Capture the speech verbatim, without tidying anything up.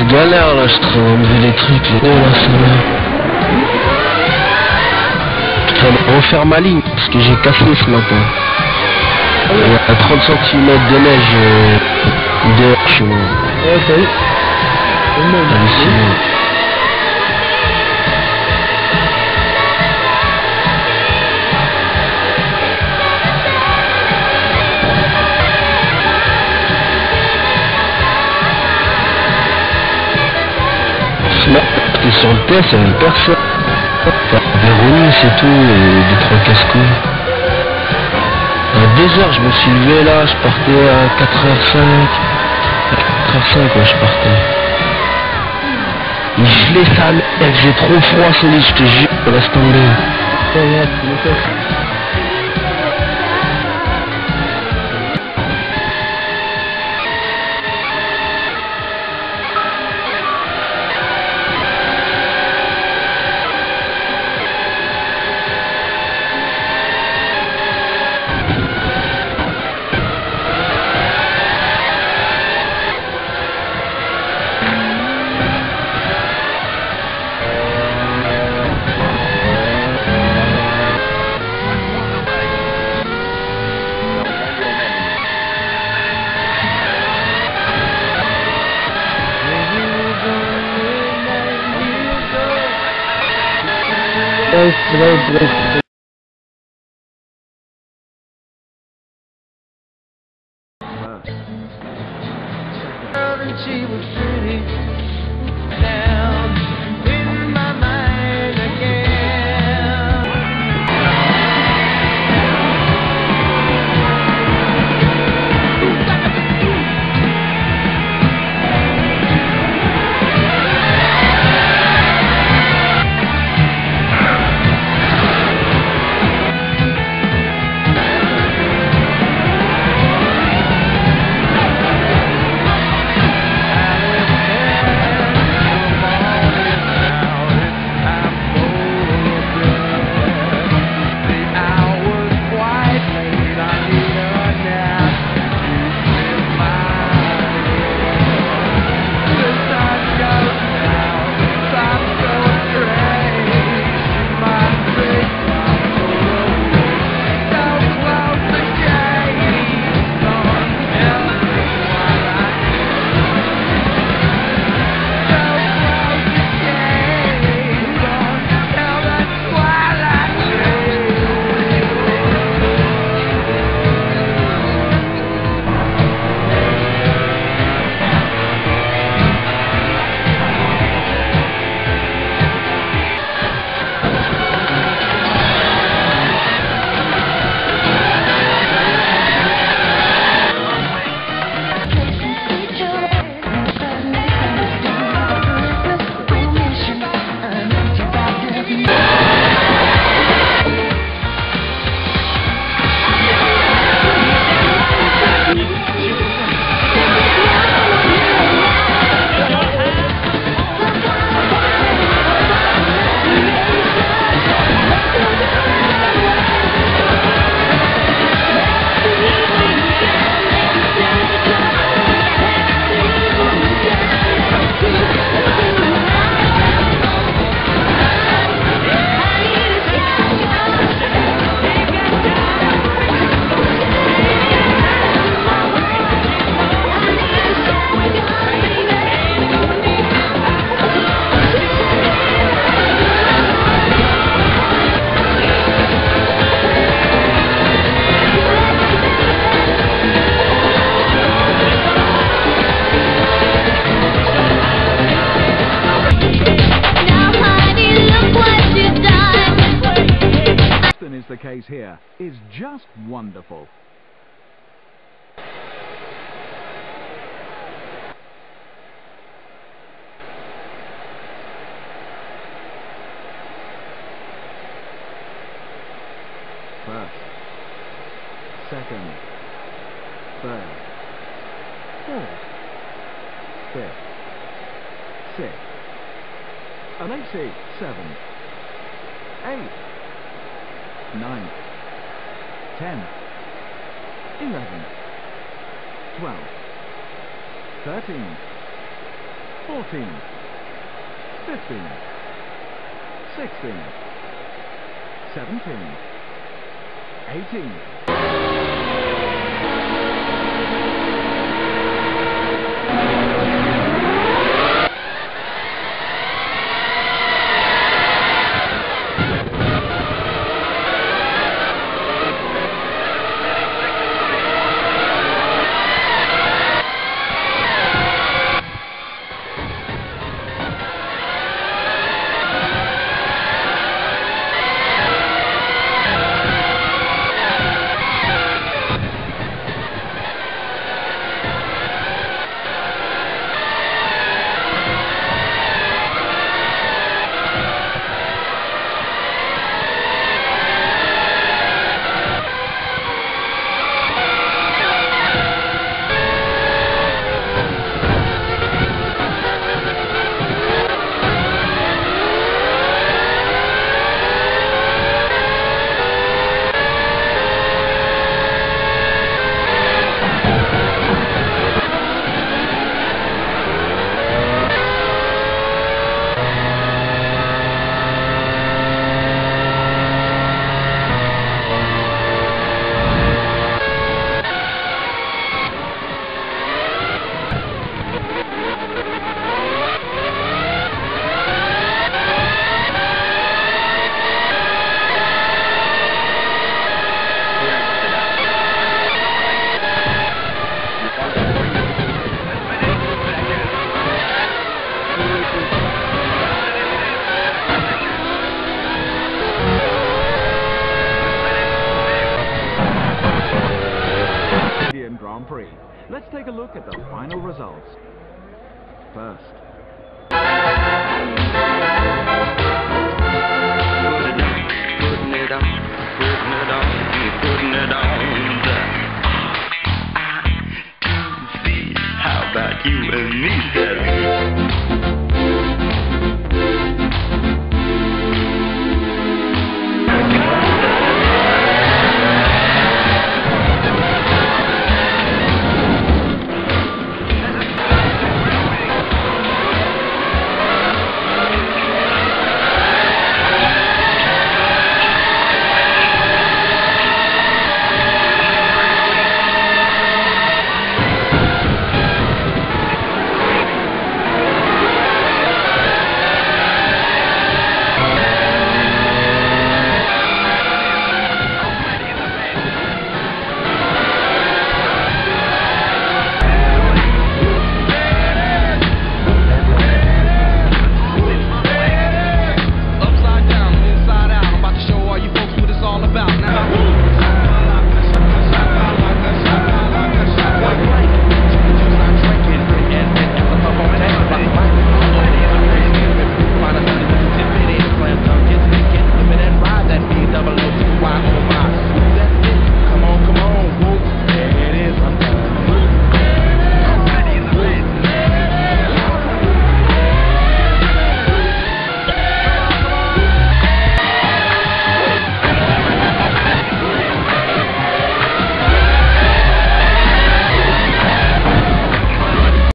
je galère là, je suis en train d'enlever les trucs. Oh là, ça va. Je suis en train de refaire ma ligne parce que j'ai cassé ce matin. Il y a trente centimètres de neige euh, dehors chez moi. Ouais, ça y est. Hallucinant. Ce matin, j'étais sur le test, il n'y avait personne. Véronique, c'est tout, et deux, trois casse-couilles. À deux heures, je me suis levé là, je partais à quatre heures cinq. À quatre heures cinq, ouais, je partais. Il gelait sa mère, il faisait trop froid, ce lit, je te jure, laisse tomber. Ouais, ouais, tu le fais. Ouais, c'est vrai, c'est vrai. She was pretty down in my mind again. The case here is just wonderful. First, second, third, fourth, fifth, sixth, an eight six, seven, eight. Ninth, tenth, eleventh, twelfth, thirteenth, fourteen, fifteen, sixteen, seventeen, eighteen. Grand Prix. Let's take a look at the final results. First, Putting it on, putting it on, putting it on. I can see. How about you and me?